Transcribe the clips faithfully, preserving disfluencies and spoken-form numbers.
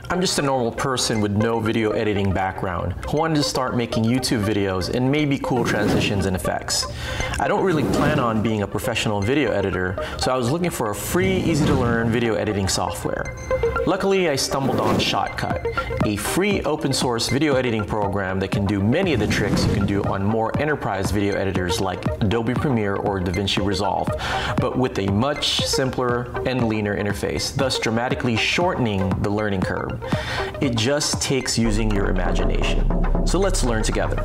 I'm just a normal person with no video editing background who wanted to start making YouTube videos and maybe cool transitions and effects. I don't really plan on being a professional video editor, so I was looking for a free, easy to learn video editing software. Luckily, I stumbled on Shotcut, a free open source video editing program that can do many of the tricks you can do on more enterprise video editors like Adobe Premiere or DaVinci Resolve, but with a much simpler and leaner interface, thus dramatically shortening the learning curve. It just takes using your imagination. So let's learn together.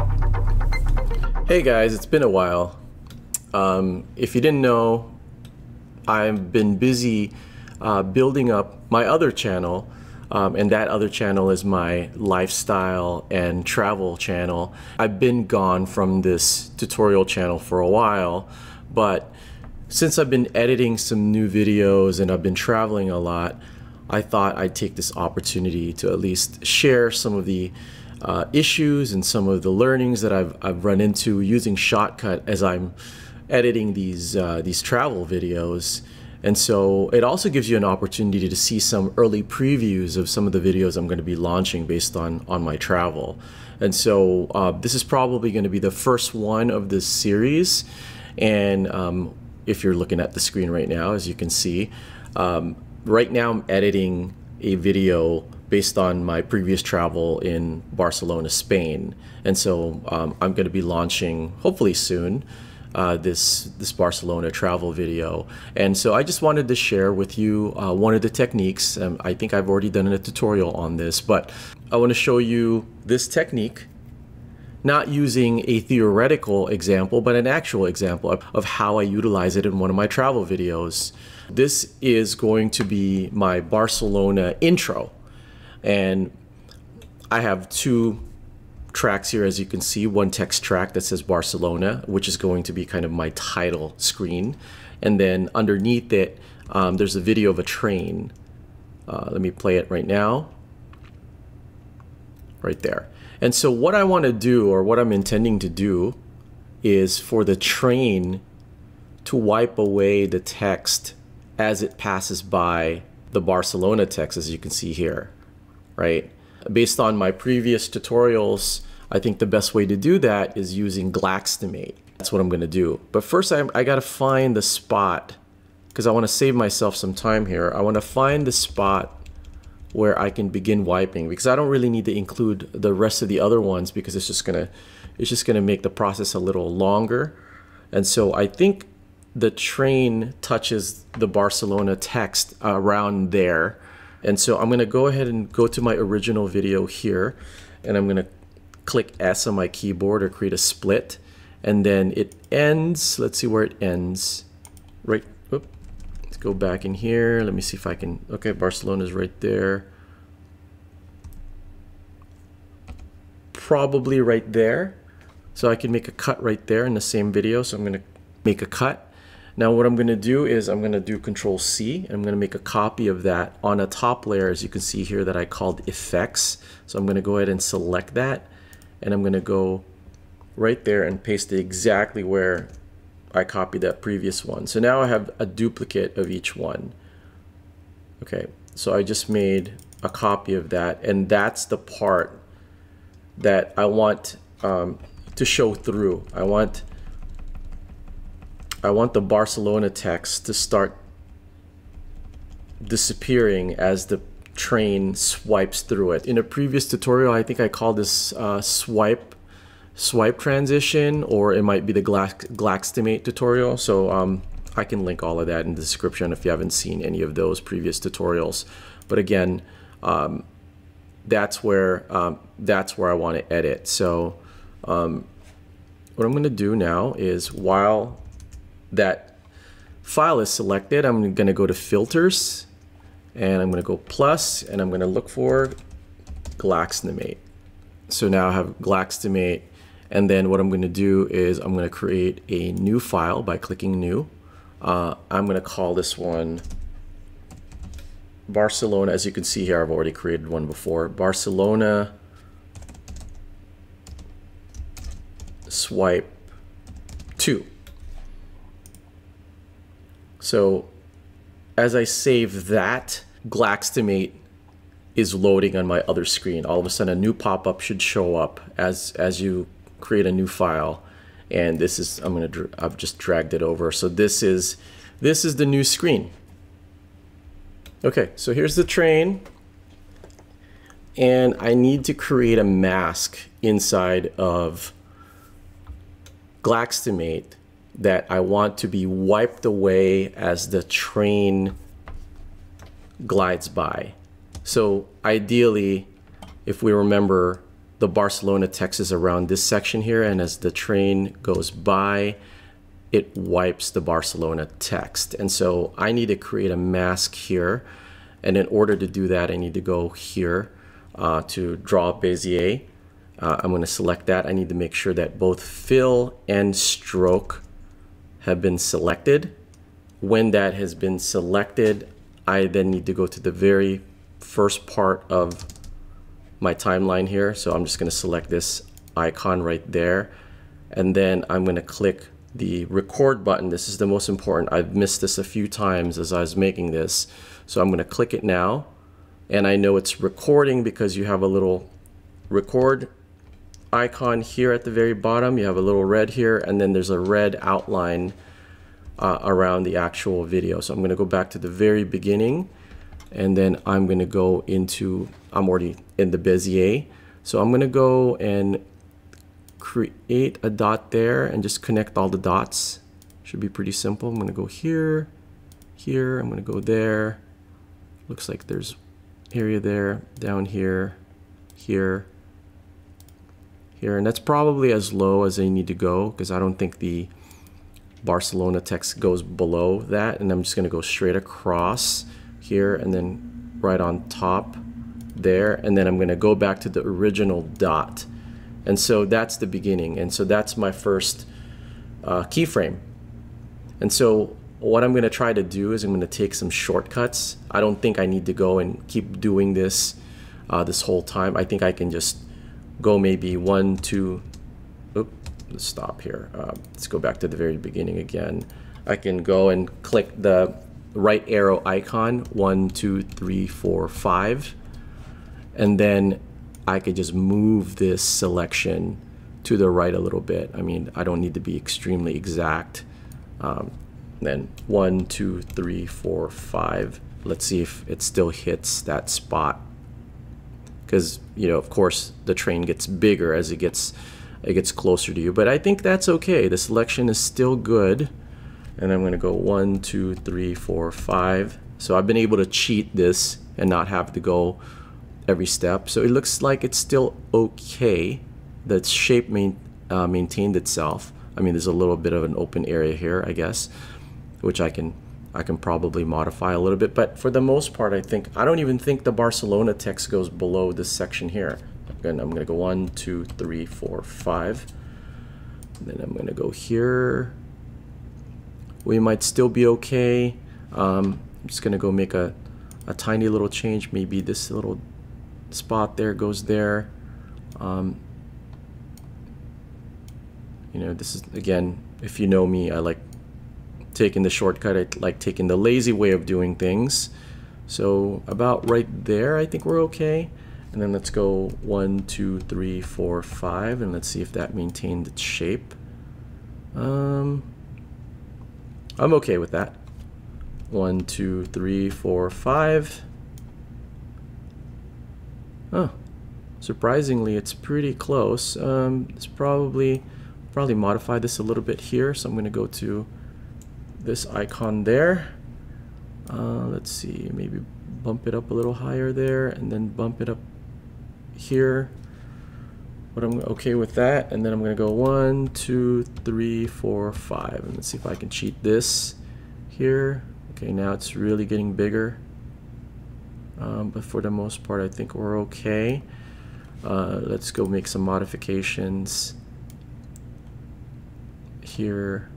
Hey guys, it's been a while. Um, if you didn't know, I've been busy uh, building up my other channel, um, and that other channel is my lifestyle and travel channel. I've been gone from this tutorial channel for a while, but since I've been editing some new videos and I've been traveling a lot, I thought I'd take this opportunity to at least share some of the uh, issues and some of the learnings that I've, I've run into using Shotcut as I'm editing these, uh, these travel videos. And so it also gives you an opportunity to see some early previews of some of the videos I'm going to be launching based on, on my travel. And so uh, this is probably going to be the first one of this series. And um, if you're looking at the screen right now, as you can see, um, right now I'm editing a video based on my previous travel in Barcelona, Spain. And so um, I'm going to be launching, hopefully soon, uh, this, this Barcelona travel video. And so I just wanted to share with you uh, one of the techniques. Um, I think I've already done a tutorial on this, but I want to show you this technique, not using a theoretical example, but an actual example of, of how I utilize it in one of my travel videos. This is going to be my Barcelona intro, and I have two tracks here, as you can see. One text track that says Barcelona, which is going to be kind of my title screen, and then underneath it um, there's a video of a train. Uh, let me play it right now, right there. And so what I want to do, or what I'm intending to do, is for the train to wipe away the text as it passes by the Barcelona text, as you can see here, right? Based on my previous tutorials, I think the best way to do that is using Glaxnimate. That's what I'm going to do. But first, I, I got to find the spot, because I want to save myself some time here. I want to find the spot where I can begin wiping, because I don't really need to include the rest of the other ones, because it's just gonna it's just gonna make the process a little longer. And so I think the train touches the Barcelona text around there. And so I'm gonna go ahead and go to my original video here, and I'm gonna click S on my keyboard or create a split, and then it ends. Let's see where it ends. Right. Oops. Let's go back in here. Let me see if I can. Okay, Barcelona's right there. Probably right there. So I can make a cut right there in the same video. So I'm going to make a cut. Now what I'm going to do is I'm going to do Control C, and I'm going to make a copy of that on a top layer, as you can see here, that I called Effects. So I'm going to go ahead and select that, and I'm going to go right there and paste it exactly where I copied that previous one. So now I have a duplicate of each one. Okay, so I just made a copy of that, and that's the part that I want um, to show through. I want I want the Barcelona text to start disappearing as the train swipes through it. In a previous tutorial, I think I called this uh, swipe swipe transition, or it might be the Glax Glaxnimate tutorial. So um, I can link all of that in the description if you haven't seen any of those previous tutorials. But again, um, that's where um, that's where I want to edit. So um, what I'm going to do now is, while that file is selected, I'm going to go to Filters, and I'm going to go Plus, and I'm going to look for Glaxnimate. So now I have Glaxnimate, and then what I'm going to do is I'm going to create a new file by clicking New. Uh, I'm going to call this one Barcelona. As you can see here, I've already created one before. Barcelona Swipe two. So as I save that, Glaxnimate is loading on my other screen. All of a sudden a new pop-up should show up as as you create a new file. And this is, I'm gonna, I've just dragged it over. So this is, this is the new screen. Okay, so here's the train. And I need to create a mask inside of Glaxnimate that I want to be wiped away as the train glides by. So ideally, if we remember, the Barcelona text is around this section here, and as the train goes by, it wipes the Barcelona text. And so I need to create a mask here. And in order to do that, I need to go here uh, to draw Bezier. Uh, I'm going to select that. I need to make sure that both fill and stroke have been selected. When that has been selected, I then need to go to the very first part of my timeline here. So I'm just going to select this icon right there. And then I'm going to click the record button. This is the most important. I've missed this a few times as I was making this. So I'm going to click it now. And I know it's recording because you have a little record icon here at the very bottom. You have a little red here, and then there's a red outline uh, around the actual video. So I'm going to go back to the very beginning, and then I'm going to go into, I'm already in the Bezier. So I'm going to go and create a dot there and just connect all the dots. Should be pretty simple. I'm going to go here, here, I'm going to go there. Looks like there's area there, down here, here, here, and that's probably as low as they need to go because I don't think the Barcelona text goes below that. And I'm just going to go straight across here and then right on top there, and then I'm going to go back to the original dot. And so that's the beginning, and so that's my first uh, keyframe. And so what I'm going to try to do is I'm going to take some shortcuts. I don't think I need to go and keep doing this uh, this whole time. I think I can just go maybe one, two, oops, let's stop here. Uh, let's go back to the very beginning again. I can go and click the right arrow icon, one, two, three, four, five, and then I could just move this selection to the right a little bit. I mean, I don't need to be extremely exact. Um, then one, two, three, four, five. Let's see if it still hits that spot. Because, you know, of course, the train gets bigger as it gets it gets closer to you. But I think that's okay. The selection is still good. And I'm going to go one, two, three, four, five. So I've been able to cheat this and not have to go every step. So it looks like it's still okay. The shape main, uh, maintained itself. I mean, there's a little bit of an open area here, I guess, which I can I can probably modify a little bit. But for the most part, I think I don't even think the Barcelona text goes below this section here. Again, I'm going to go one, two, three, four, five. And then I'm going to go here. We might still be okay. Um, I'm just going to go make a, a tiny little change. Maybe this little spot there goes there. Um, you know, this is, again, if you know me, I like taking the shortcut. I like taking the lazy way of doing things. So about right there, I think we're okay. And then let's go one, two, three, four, five, and let's see if that maintained its shape. Um, I'm okay with that. One, two, three, four, five. Oh, surprisingly, it's pretty close. Um, it's probably probably modify this a little bit here. So I'm going to go to this icon there. Uh, let's see, maybe bump it up a little higher there, and then bump it up here. But I'm okay with that. And then I'm going to go one, two, three, four, five, and let's see if I can cheat this here. Okay, now it's really getting bigger. Um, but for the most part, I think we're okay. Uh, let's go make some modifications here.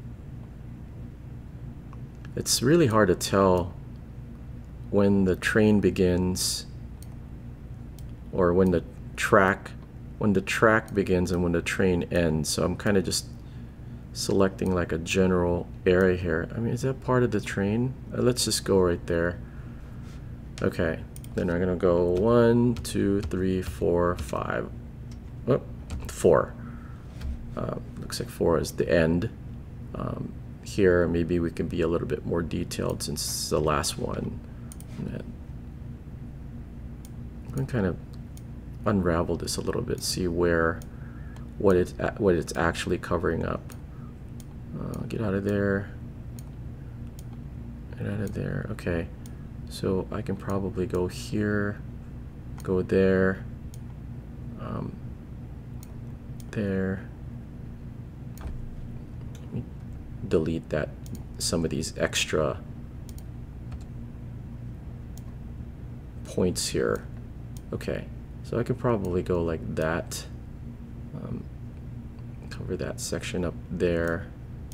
It's really hard to tell when the train begins or when the track when the track begins and when the train ends. So I'm kind of just selecting like a general area here. I mean, is that part of the train? Uh, let's just go right there. Okay, Then I'm gonna go one, two, three, four, five, oh, four. Uh, looks like four is the end. Um, here, maybe we can be a little bit more detailed since it's the last one. I'm going to kind of unravel this a little bit, see where, what it's, what it's actually covering up. Uh, get out of there. Get out of there. Okay. So I can probably go here, go there, um, there. Let me delete that, some of these extra points here. Okay, so I could probably go like that, um, cover that section up there.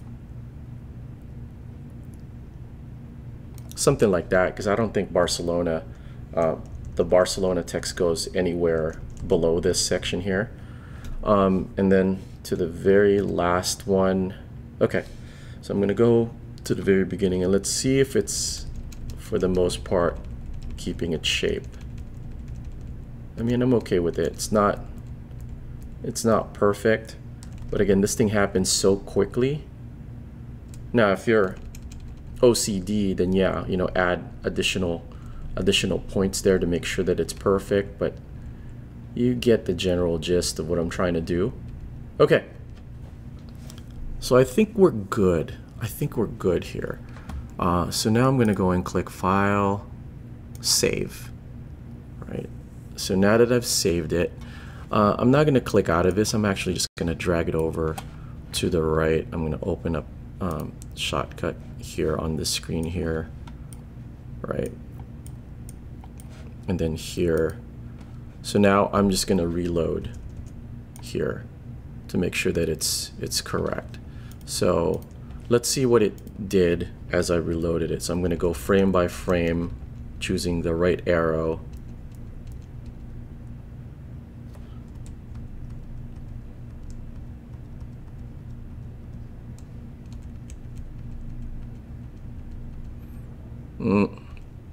Something like that, because I don't think Barcelona, uh, the Barcelona text goes anywhere below this section here. Um, and then to the very last one. Okay, so I'm going to go to the very beginning and let's see if it's, for the most part, keeping its shape. I mean, I'm okay with it. It's not, it's not perfect, but again, this thing happens so quickly. Now, if you're O C D, then yeah, you know, add additional additional points there to make sure that it's perfect, but you get the general gist of what I'm trying to do. Okay, so I think we're good. I think we're good here. Uh, so now I'm going to go and click File, Save. Right. So now that I've saved it, uh, I'm not going to click out of this. I'm actually just going to drag it over to the right. I'm going to open up um, Shotcut here on this screen here, right? And then here. So now I'm just going to reload here to make sure that it's it's correct. So let's see what it did as I reloaded it. So I'm going to go frame by frame, choosing the right arrow. Mm.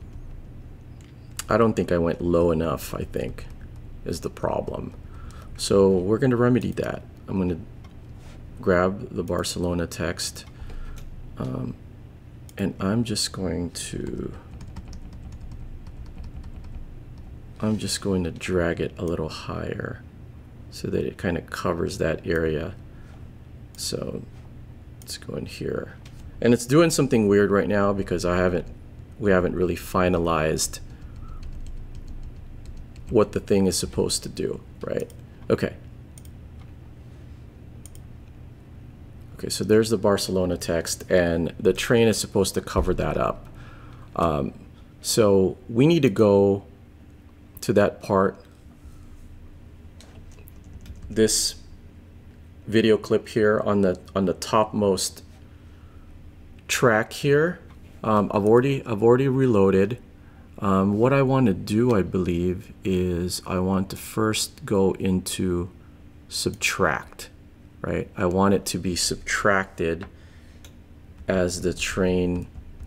I don't think I went low enough, I think, is the problem. So we're going to remedy that. I'm going to grab the Barcelona text, um, and I'm just going to I'm just going to drag it a little higher so that it kind of covers that area. So let's go in here. And it's doing something weird right now because I haven't we haven't really finalized what the thing is supposed to do, right? Okay. Okay, so there's the Barcelona text, and the train is supposed to cover that up. Um, so we need to go to that part. This video clip here on the on the topmost track here. Um, I've already I've already reloaded. Um, what I want to do, I believe, is I want to first go into subtract, right? I want it to be subtracted as the train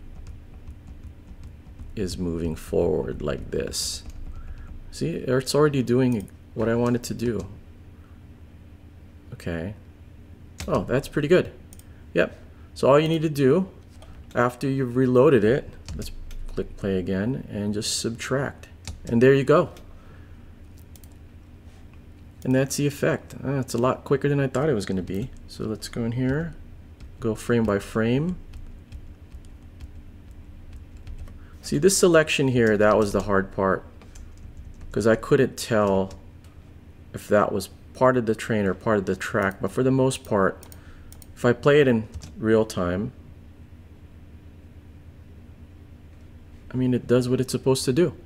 is moving forward like this. See, it's already doing what I want it to do. Okay. Oh, that's pretty good. Yep. So all you need to do after you've reloaded it, let's click play again and just subtract. And there you go. And that's the effect. Uh, it's a lot quicker than I thought it was going to be. So let's go in here, go frame by frame. See, this selection here, that was the hard part, because I couldn't tell if that was part of the train or part of the track. But for the most part, if I play it in real time, I mean, it does what it's supposed to do.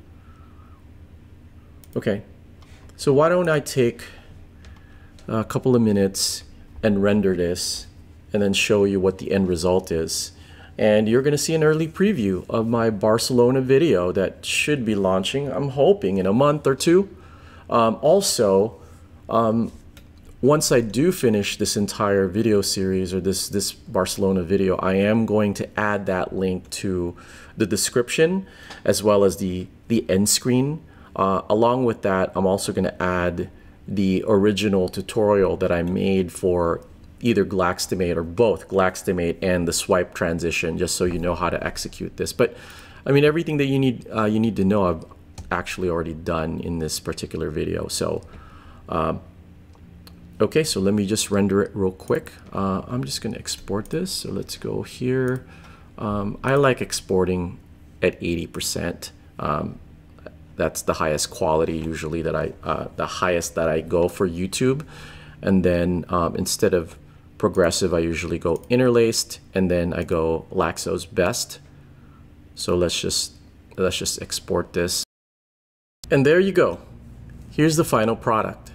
Okay, so why don't I take a couple of minutes and render this and then show you what the end result is. And you're going to see an early preview of my Barcelona video that should be launching, I'm hoping, in a month or two. Um, also, um, once I do finish this entire video series or this, this Barcelona video, I am going to add that link to the description as well as the, the end screen. Uh, along with that, I'm also going to add the original tutorial that I made for either Glaxnimate or both Glaxnimate and the swipe transition, just so you know how to execute this. But I mean, everything that you need uh, you need to know I've actually already done in this particular video. So um, okay, so let me just render it real quick. Uh, I'm just going to export this. So let's go here. Um, I like exporting at eighty percent. Um, that's the highest quality usually that I, uh, the highest that I go for YouTube. And then um, instead of progressive, I usually go interlaced, and then I go Laxo's best. So let's just, let's just export this. And there you go. Here's the final product.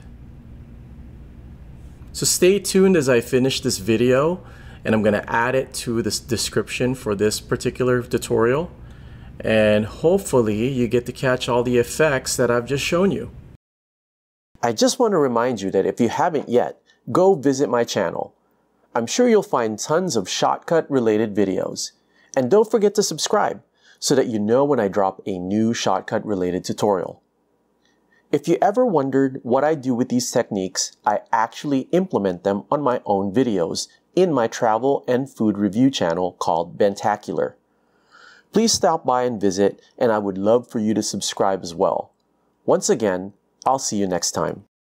So stay tuned as I finish this video, and I'm going to add it to this description for this particular tutorial. And hopefully you get to catch all the effects that I've just shown you. I just want to remind you that if you haven't yet, go visit my channel. I'm sure you'll find tons of Shotcut related videos. And don't forget to subscribe so that you know when I drop a new Shotcut related tutorial. If you ever wondered what I do with these techniques, I actually implement them on my own videos in my travel and food review channel called Bentacular. Please stop by and visit, and I would love for you to subscribe as well. Once again, I'll see you next time.